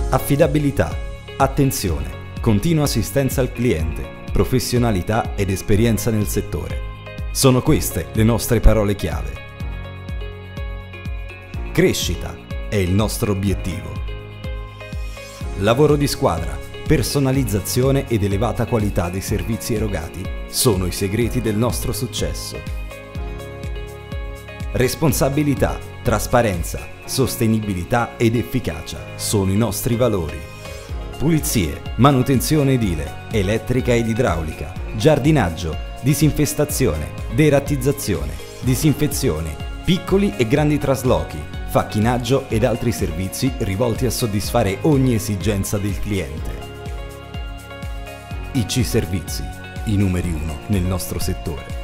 Affidabilità, attenzione, continua assistenza al cliente, professionalità ed esperienza nel settore. Sono queste le nostre parole chiave. Crescita è il nostro obiettivo. Lavoro di squadra, personalizzazione ed elevata qualità dei servizi erogati sono i segreti del nostro successo. Responsabilità, trasparenza, sostenibilità ed efficacia sono i nostri valori. Pulizie, manutenzione edile, elettrica ed idraulica, giardinaggio, disinfestazione, derattizzazione, disinfezione, piccoli e grandi traslochi, facchinaggio ed altri servizi rivolti a soddisfare ogni esigenza del cliente. IC Servizi, i numeri 1 nel nostro settore.